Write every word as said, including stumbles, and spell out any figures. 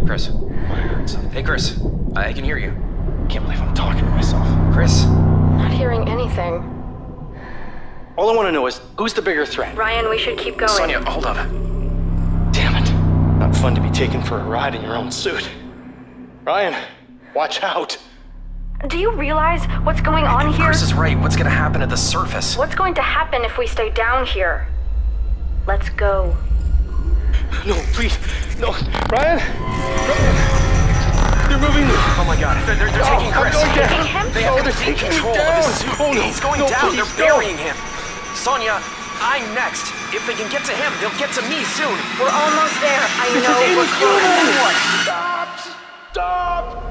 Chris. I heard something. Hey, Chris. I can hear you. Can't believe I'm talking to myself. Chris. Not hearing anything. All I want to know is, who's the bigger threat? Ryan, we should keep going. Sonia, hold on. Damn it. Not fun to be taken for a ride in your own suit. Ryan, watch out. Do you realize what's going on here? Chris is right. What's gonna happen at the surface? What's going to happen if we stay down here? Let's go. No, please. No. Ryan? Ryan. They're moving me. Oh my god. They're, they're, they're Oh, taking I'm Chris. going down. Taking him? They have Oh, they're complete taking me control down. of his suit. Oh, no. He's going No, down. please, They're no. burying him. Sonia, I'm next. If they can get to him, they'll get to me soon. We're almost there. I This know is we're close. inhuman. Then what? Stop! Stop!